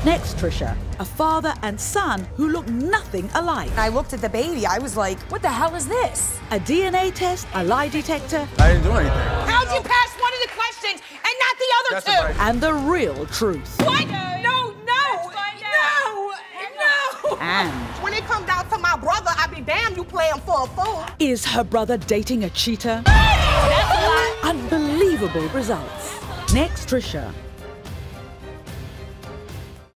Next, Trisha, a father and son who look nothing alike. I looked at the baby, I was like, what the hell is this? A DNA test, a lie detector. I didn't do anything. How'd you pass one of the questions and not the other That's two? right. And the real truth. What? No. And When it comes down to my brother, I be damned you play him for a fool. is her brother dating a cheater? That's a lie. Unbelievable results. Next, Trisha,